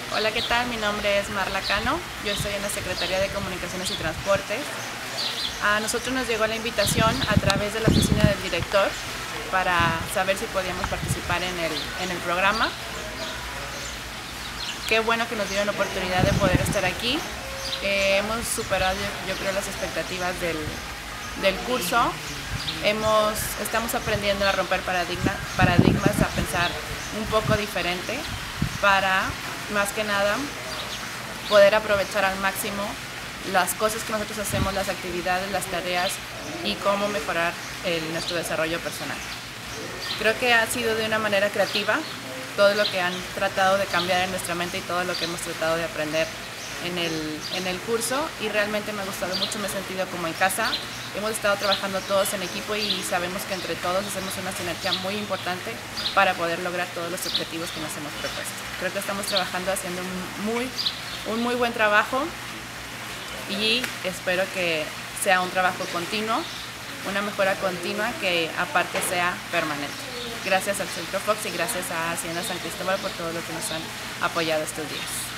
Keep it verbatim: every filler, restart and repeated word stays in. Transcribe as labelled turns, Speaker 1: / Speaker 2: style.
Speaker 1: Hola, ¿qué tal? Mi nombre es Marla Cano, yo estoy en la Secretaría de Comunicaciones y Transportes. A nosotros nos llegó la invitación a través de la oficina del director para saber si podíamos participar en el, en el programa. Qué bueno que nos dieron la oportunidad de poder estar aquí. Eh, hemos superado, yo, yo creo, las expectativas del, del curso. Hemos, estamos aprendiendo a romper paradigma, paradigmas, a pensar un poco diferente para, más que nada, poder aprovechar al máximo las cosas que nosotros hacemos, las actividades, las tareas y cómo mejorar el, nuestro desarrollo personal. Creo que ha sido de una manera creativa todo lo que han tratado de cambiar en nuestra mente y todo lo que hemos tratado de aprender en el, en el curso, y realmente me ha gustado mucho, me he sentido como en casa. Hemos estado trabajando todos en equipo y sabemos que entre todos hacemos una sinergia muy importante para poder lograr todos los objetivos que nos hemos propuesto. Creo que estamos trabajando haciendo un muy, un muy buen trabajo y espero que sea un trabajo continuo, una mejora continua que aparte sea permanente. Gracias al Centro Fox y gracias a Hacienda San Cristóbal por todo lo que nos han apoyado estos días.